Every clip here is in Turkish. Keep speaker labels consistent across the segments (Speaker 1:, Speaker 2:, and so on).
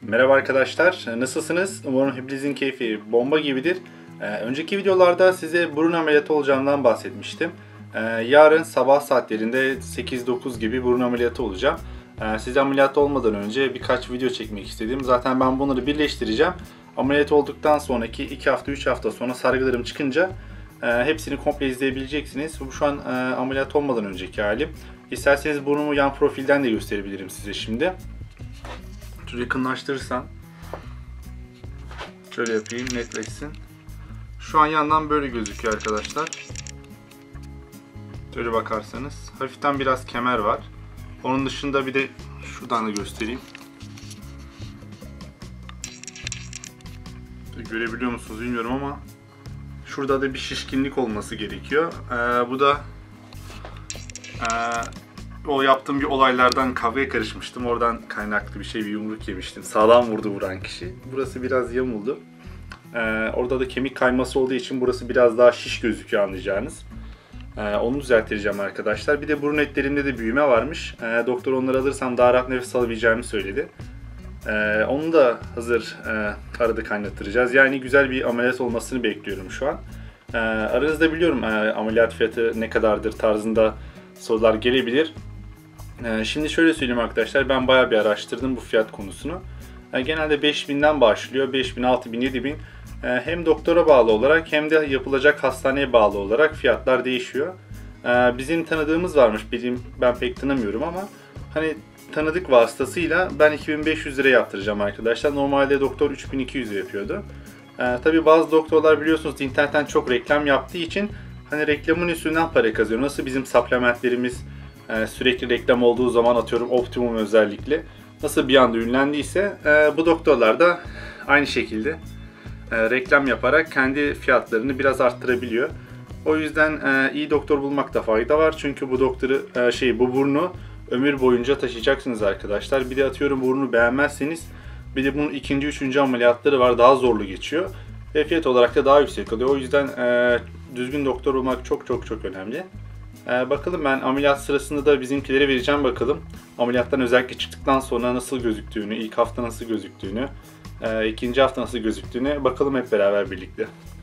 Speaker 1: Merhaba arkadaşlar, nasılsınız? Umarım hepinizin keyfi bomba gibidir. Önceki videolarda size burun ameliyatı olacağımdan bahsetmiştim. Yarın sabah saatlerinde 8-9 gibi burun ameliyatı olacağım. Size ameliyat olmadan önce birkaç video çekmek istedim. Zaten ben bunları birleştireceğim. Ameliyat olduktan sonraki 2 hafta 3 hafta sonra sargılarım çıkınca hepsini komple izleyebileceksiniz. Bu şu an ameliyat olmadan önceki halim. İsterseniz burnumu yan profilden de gösterebilirim size şimdi. Şöyle yakınlaştırırsan, şöyle yapayım netleşsin. Şu an yandan böyle gözüküyor arkadaşlar. Şöyle bakarsanız hafiften biraz kemer var. Onun dışında bir de şuradan da göstereyim. Görebiliyor musunuz bilmiyorum ama şurada da bir şişkinlik olması gerekiyor. Bu da o yaptığım bir olaylardan kavgaya karışmıştım. Oradan kaynaklı bir yumruk yemiştim. Sağlam vurdu vuran kişi. Burası biraz yamuldu. Orada da kemik kayması olduğu için burası biraz daha şiş gözüküyor anlayacağınız. Onu düzelttireceğim arkadaşlar. Bir de burun etlerimde de büyüme varmış. Doktor onları alırsam daha rahat nefes alabileceğimi söyledi. Onu da hazır arada kaynattıracağız. Yani güzel bir ameliyat olmasını bekliyorum şu an. Aranızda biliyorum ameliyat fiyatı ne kadardır tarzında sorular gelebilir. Şimdi şöyle söyleyeyim arkadaşlar, ben bayağı bir araştırdım bu fiyat konusunu. Genelde 5.000'den başlıyor, 5.000, 6.000, 7.000 hem doktora bağlı olarak hem de yapılacak hastaneye bağlı olarak fiyatlar değişiyor. Bizim tanıdığımız varmış, ben pek tanımıyorum ama hani tanıdık vasıtasıyla ben 2.500 lira yaptıracağım arkadaşlar. Normalde doktor 3.200 lira yapıyordu. Tabi bazı doktorlar biliyorsunuz internetten çok reklam yaptığı için hani reklamın üstünden para kazanıyor. Nasıl bizim supplementlerimiz sürekli reklam olduğu zaman, atıyorum Optimum özellikle nasıl bir anda ünlendiyse bu doktorlar da aynı şekilde reklam yaparak kendi fiyatlarını biraz arttırabiliyor. O yüzden iyi doktor bulmakta fayda var. Çünkü bu doktoru bu burnu ömür boyunca taşıyacaksınız arkadaşlar. Bir de atıyorum burnu beğenmezseniz bir de bunun ikinci, üçüncü ameliyatları var, daha zorlu geçiyor. Ve fiyat olarak da daha yüksek oluyor. O yüzden düzgün doktor olmak çok önemli. Bakalım, ben ameliyat sırasında da bizimkilere vereceğim bakalım. Ameliyattan özellikle çıktıktan sonra nasıl gözüktüğünü, ilk hafta nasıl gözüktüğünü, ikinci hafta nasıl gözüktüğünü bakalım hep beraber birlikte.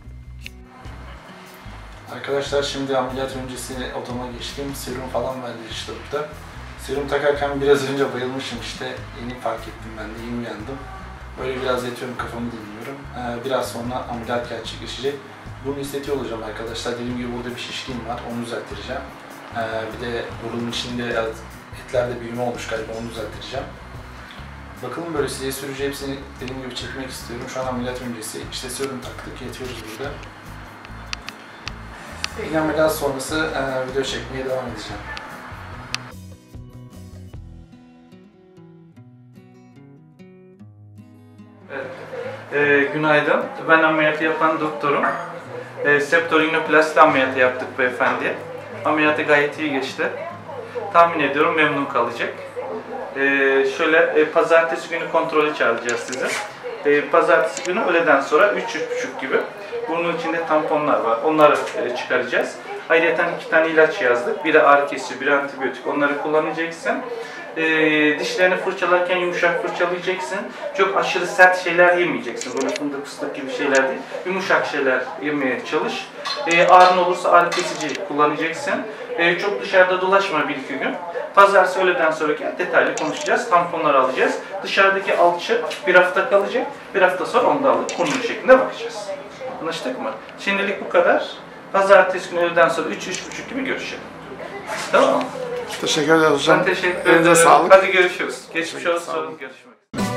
Speaker 1: Arkadaşlar şimdi ameliyat öncesi odama geçtim. Serum falan verdi işte burada. Serum takarken biraz önce bayılmışım işte. Yeni fark ettim ben de, yeni uyandım. Böyle biraz yatıyorum, kafamı dinliyorum. Biraz sonra ameliyat gerçekleşecek. Burun estetiği olacağım arkadaşlar. Dediğim gibi burada bir şişkin var, onu düzelttireceğim. Bir de burunun içinde etlerde büyüme olmuş galiba, onu düzelttireceğim. Bakalım, böyle size sürücü hepsini dediğim gibi çekmek istiyorum. Şu an ameliyat öncesi. İşte serum taktık, yatıyoruz burada. Yine ameliyat sonrası video çekmeye devam edeceğim.
Speaker 2: Evet. Günaydın. Ben ameliyatı yapan doktorum. Septorinoplasti ameliyatı yaptık beyefendiye. Ameliyatı gayet iyi geçti. Tahmin ediyorum memnun kalacak. Pazartesi günü kontrolü çağıracağız size. Pazartesi günü öğleden sonra 3-3.30 gibi. Bunun içinde tamponlar var. Onları çıkaracağız. Ayrıca 2 tane ilaç yazdık. Biri ağrı kesici, biri antibiyotik. Onları kullanacaksın. Dişlerini fırçalarken yumuşak fırçalayacaksın. Çok aşırı sert şeyler yemeyeceksin. Böyle fındık fıstık gibi şeyler değil. Yumuşak şeyler yemeye çalış. Ağrın olursa ağrı kesici kullanacaksın. Çok dışarıda dolaşma 1-2 gün. Pazartesi öğleden sonra detaylı konuşacağız. Tamponları alacağız. Dışarıdaki alçı bir hafta kalacak. Bir hafta sonra onu da alıp konulu şeklinde bakacağız. Anlaştık mı? Şimdilik bu kadar. Pazartesi günü öğleden sonra 3-3.30 gibi görüşelim. Tamam mı?
Speaker 3: Teşekkür ederiz hocam.
Speaker 2: Ben teşekkür ederim.
Speaker 3: Sağlık.
Speaker 2: Hadi görüşürüz. Geçmiş olsun. Görüşmek.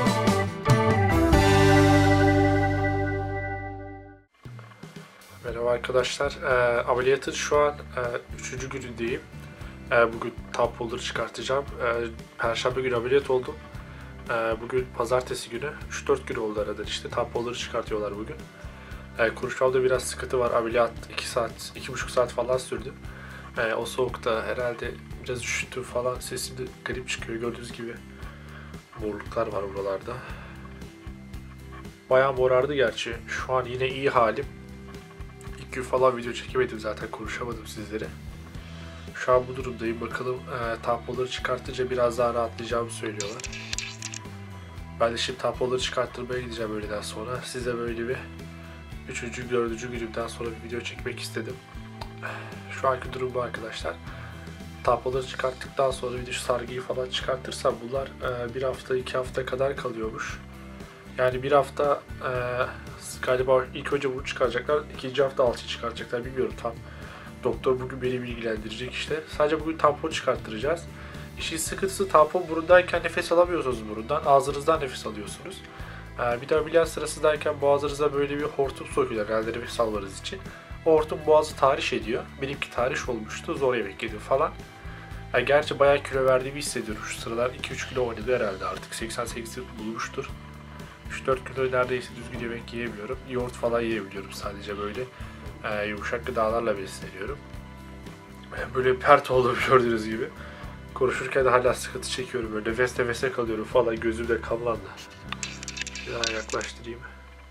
Speaker 3: Merhaba arkadaşlar. Ameliyatın şu an 3. günündeyim. Bugün tamponları çıkartacağım. Perşembe günü ameliyat oldum. Bugün pazartesi günü. 3-4 gün oldu aradan işte. Tamponları çıkartıyorlar bugün. Konuşmamda biraz sıkıntı var. Ameliyat 2 saat, 2,5 saat falan sürdü. O soğukta herhalde biraz üşüttüm falan. Sesim de garip çıkıyor. Gördüğünüz gibi morluklar var buralarda. Bayağı morardı gerçi. Şu an yine iyi halim. İlk gün falan video çekemedim zaten. Konuşamadım sizlere. Şu an bu durumdayım. Bakalım tamponları çıkartınca biraz daha rahatlayacağımı söylüyorlar. Ben de şimdi tamponları çıkarttırmaya gideceğim öğleden sonra. Size böyle bir 3. 4. günümden sonra bir video çekmek istedim. Şu anki durum bu arkadaşlar. Tamponları çıkarttıktan sonra bir de şu sargıyı falan çıkartırsam bunlar 1 hafta 2 hafta kadar kalıyormuş. Yani bir hafta galiba ilk önce bunu çıkaracaklar, ikinci hafta alçı çıkaracaklar, bilmiyorum tam. Doktor bugün beni bilgilendirecek işte. Sadece bugün tampon çıkarttıracağız. İşin sıkıntısı tampon burundayken nefes alamıyorsunuz burundan, ağzınızdan nefes alıyorsunuz. Bir de ameliyat sırasındayken boğazınıza böyle bir hortum sokuyorlar herhalde nefes almanız için. O hortum boğazı tahriş ediyor. Benimki tahriş olmuştu, zor yemek yedim falan. Gerçi bayağı kilo verdiğimi hissediyorum şu sıralar. 2-3 kilo oynadı herhalde artık. 88'i bulmuştur. 3-4 kilo neredeyse düzgün yemek yiyemiyorum. Yoğurt falan yiyebiliyorum sadece böyle. Yumuşak gıdalarla besleniyorum. Böyle pert oldum gördüğünüz gibi. Konuşurken de hala sıkıntı çekiyorum. Böyle nefese kalıyorum falan. Gözümde kanlandı. Bir daha yaklaştırayım.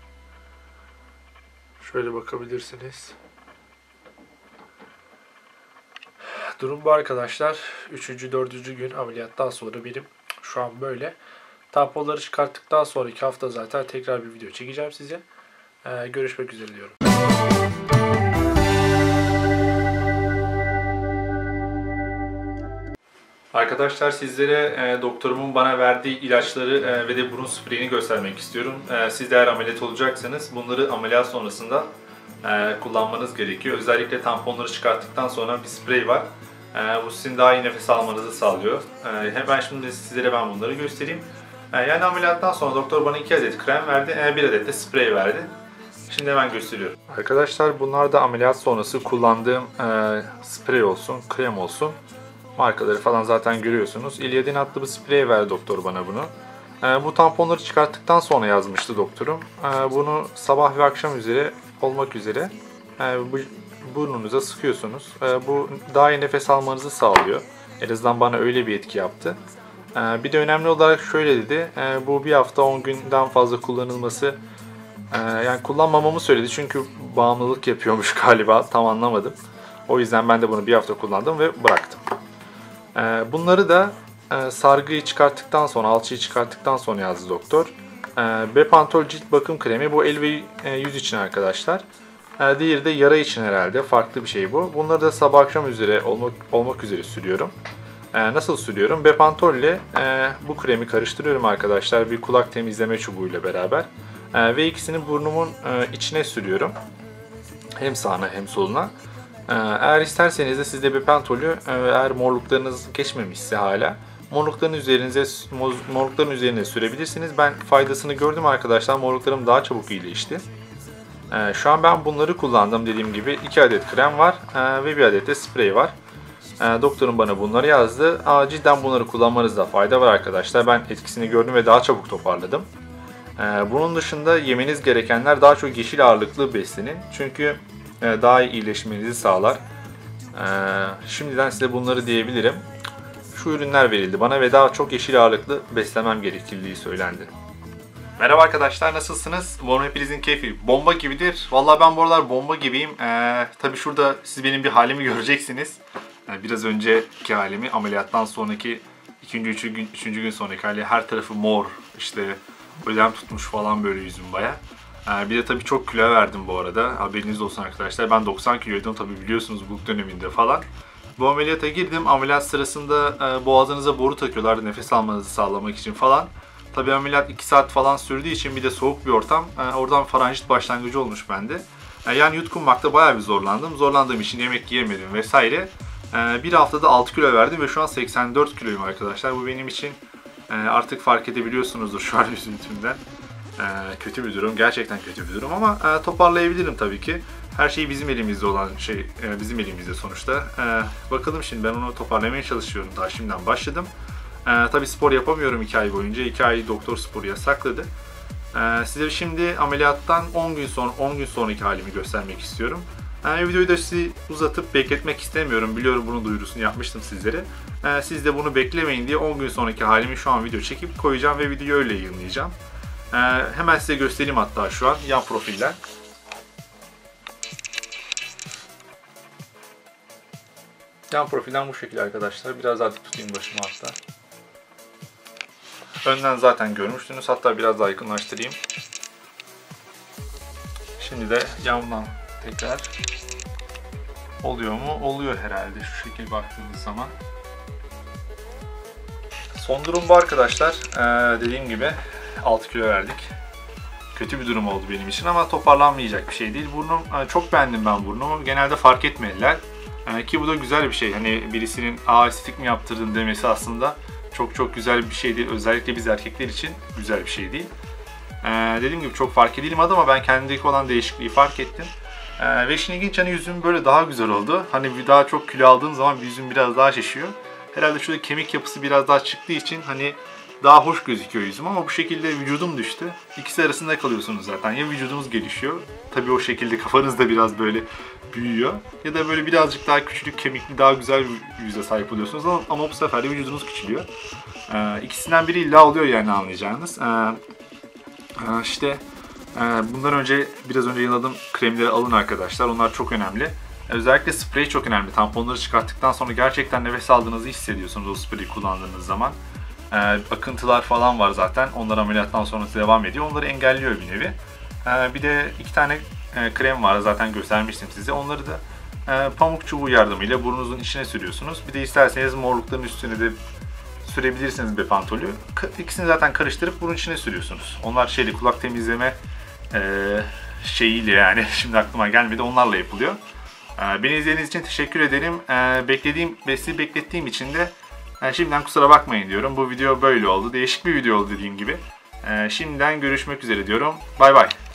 Speaker 3: Şöyle bakabilirsiniz. Durum bu arkadaşlar. 3. 4. gün ameliyattan sonra benim şu an böyle. Tamponları çıkarttıktan sonraki hafta zaten tekrar bir video çekeceğim size. Görüşmek üzere diyorum.
Speaker 1: Arkadaşlar sizlere doktorumun bana verdiği ilaçları ve de burun spreyini göstermek istiyorum. Siz de eğer ameliyat olacaksanız bunları ameliyat sonrasında kullanmanız gerekiyor. Özellikle tamponları çıkarttıktan sonra bir sprey var. Bu sizin daha iyi nefes almanızı sağlıyor. Hemen şimdi sizlere ben bunları göstereyim. Yani ameliyattan sonra doktor bana 2 adet krem verdi, 1 adet de sprey verdi. Şimdi hemen gösteriyorum. Arkadaşlar bunlar da ameliyat sonrası kullandığım sprey olsun, krem olsun. Markaları falan zaten görüyorsunuz. İlyadin adlı bir sprey verdi doktor bana bunu. Bu tamponları çıkarttıktan sonra yazmıştı doktorum. Bunu sabah ve akşam üzere olmak üzere burnunuza sıkıyorsunuz. Bu daha iyi nefes almanızı sağlıyor. En azından bana öyle bir etki yaptı. Bir de önemli olarak şöyle dedi. Bu bir hafta 10 günden fazla kullanılması, yani kullanmamamı söyledi. Çünkü bağımlılık yapıyormuş galiba. Tam anlamadım. O yüzden ben de bunu bir hafta kullandım ve bıraktım. Bunları da sargıyı çıkarttıktan sonra, alçıyı çıkarttıktan sonra yazdı doktor. Bepantol cilt bakım kremi. Bu el ve yüz için arkadaşlar. Diğeri de yara için herhalde. Farklı bir şey bu. Bunları da sabah akşam üzere olmak üzere sürüyorum. Nasıl sürüyorum? Bepantol ile bu kremi karıştırıyorum arkadaşlar. Bir kulak temizleme çubuğuyla beraber. Ve ikisini burnumun içine sürüyorum. Hem sağına hem soluna. Eğer isterseniz de siz de Bepantol'ü eğer morluklarınız geçmemişse hala morlukların üzerine sürebilirsiniz. Ben faydasını gördüm arkadaşlar. Morluklarım daha çabuk iyileşti. Şu an ben bunları kullandım dediğim gibi. 2 adet krem var ve 1 adet de sprey var. Doktorum bana bunları yazdı. Cidden bunları kullanmanızda fayda var arkadaşlar. Ben etkisini gördüm ve daha çabuk toparladım. Bunun dışında yemeniz gerekenler daha çok yeşil ağırlıklı beslenin. Çünkü daha iyi iyileşmenizi sağlar. Şimdiden size bunları diyebilirim. Şu ürünler verildi bana ve daha çok yeşil ağırlıklı beslemem gerektiği söylendi. Merhaba arkadaşlar, nasılsınız? Umarım hepinizin keyfi bomba gibidir. Vallahi ben bu aralar bomba gibiyim. Tabii şurada siz benim bir halimi göreceksiniz. Biraz önceki halimi, ameliyattan sonraki 2. gün sonraki hali, her tarafı mor, işte ödem tutmuş falan böyle yüzüm baya. Bir de tabii çok kilo verdim bu arada. Haberiniz olsun arkadaşlar. Ben 90 kiloydum tabii, biliyorsunuz bu döneminde falan. Bu ameliyata girdim. Ameliyat sırasında boğazınıza boru takıyorlar nefes almanızı sağlamak için falan. Tabii ameliyat 2 saat falan sürdüğü için bir de soğuk bir ortam. Oradan faranjit başlangıcı olmuş bende. Yani yutkunmakta bayağı bir zorlandım. Zorlandığım için yemek yiyemedim vesaire. Bir haftada 6 kilo verdim ve şu an 84 kiloyum arkadaşlar. Bu benim için artık fark edebiliyorsunuzdur şu an üzüntümden. Kötü bir durum. Gerçekten kötü bir durum ama toparlayabilirim tabii ki. Her şey bizim elimizde olan şey, bizim elimizde sonuçta. Bakalım şimdi, ben onu toparlamaya çalışıyorum. Daha şimdiden başladım. Tabii spor yapamıyorum 2 ay boyunca. 2 ay doktor sporu yasakladı. Size şimdi ameliyattan 10 gün sonraki halimi göstermek istiyorum. Videoyu da sizi uzatıp bekletmek istemiyorum. Biliyorum, bunun duyurusunu yapmıştım sizlere. Siz de bunu beklemeyin diye 10 gün sonraki halimi şu an video çekip koyacağım ve videoyu öyle yayınlayacağım. Hemen size göstereyim hatta şu an yan profiller. Yan profilden bu şekilde arkadaşlar. Biraz daha dik tutayım başımı hatta. Önden zaten görmüştünüz. Hatta biraz daha yakınlaştırayım. Şimdi de yandan tekrar oluyor mu? Oluyor herhalde şu şekilde baktığımız zaman. Son durum bu arkadaşlar. Dediğim gibi 6 kilo verdik. Kötü bir durum oldu benim için ama toparlanmayacak bir şey değil. Burnum, çok beğendim ben burnumu. Genelde fark etmediler. Ki bu da güzel bir şey. Hani birisinin estetik mi yaptırdın demesi aslında çok güzel bir şey değil. Özellikle biz erkekler için güzel bir şey değil. Dediğim gibi çok fark edilmedi ama ben kendimdeki olan değişikliği fark ettim. Ve işin ilginç hani yüzüm böyle daha güzel oldu. Hani daha çok kilo aldığım zaman yüzüm biraz daha şişiyor. Herhalde şurada kemik yapısı biraz daha çıktığı için hani daha hoş gözüküyor yüzüm ama bu şekilde vücudum düştü. İkisi arasında kalıyorsunuz zaten. Ya vücudunuz gelişiyor. Tabii o şekilde kafanız da biraz böyle büyüyor. Ya da böyle birazcık daha küçülük, kemikli, daha güzel bir yüze sahip oluyorsunuz ama bu sefer de vücudunuz küçülüyor. İkisinden biri illa oluyor yani anlayacağınız. Bundan önce biraz önce yayınladığım kremleri alın arkadaşlar. Onlar çok önemli. Özellikle sprey çok önemli. Tamponları çıkarttıktan sonra gerçekten nefes aldığınızı hissediyorsunuz o spreyi kullandığınız zaman. Akıntılar falan var zaten. Onlar ameliyattan sonra devam ediyor. Onları engelliyor bir nevi. Bir de 2 tane krem var. Zaten göstermiştim size. Onları da pamuk çubuğu yardımıyla burnunuzun içine sürüyorsunuz. Bir de isterseniz morlukların üstüne de sürebilirsiniz Bepantol'ü. İkisini zaten karıştırıp burun içine sürüyorsunuz. Onlar kulak temizleme şeyiyle yani şimdi aklıma gelmedi. Onlarla yapılıyor. Beni izlediğiniz için teşekkür ederim. Sizi beklettiğim için de şimdiden kusura bakmayın diyorum. Bu video böyle oldu. Değişik bir video oldu dediğim gibi. Şimdiden görüşmek üzere diyorum. Bay bay.